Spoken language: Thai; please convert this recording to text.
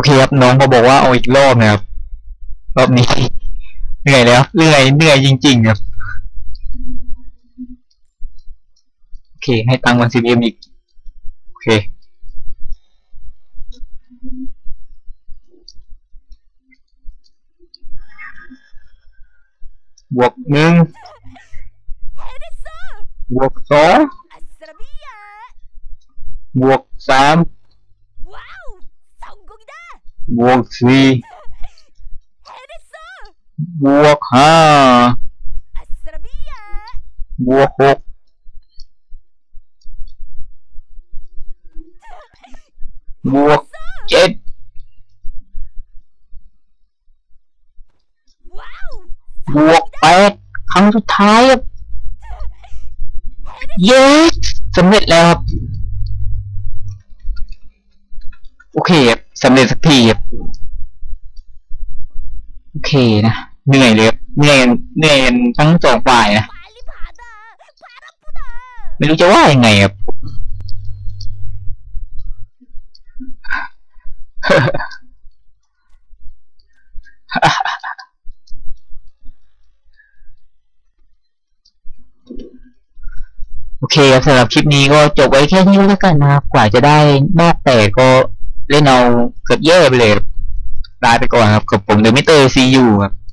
เคครับน้องก็บอกว่าเอาอีกรอบนะครับรอบนี้เหนื่อยแล้วเหนื่อยจริงๆครับโอเคให้ตังค์วัน10 เอ็มอีกโอเคบวก 1บวก 2บวก 3บวก 4บวก 5บวก 6บวก 7บวก 8ครั้งสุดท้ายครับเย้สำเร็จแล้วครับโอเคครับสำเร็จสักทีครับโอเคนะเหนื่อยเลยครับเหนื่อยกันทั้งสองฝ่ายนะไม่รู้จะว่ายังไงครับ โอเคครับสำหรับคลิปนี้ก็จบไว้แค่นี้แล้วกันนะครับกว่าจะได้นอกแต่ก็เล่นเอาเกือบแย่ไปเลยลาไปก่อนครับกับผมเดอะมิสเตอร์ซียูครับ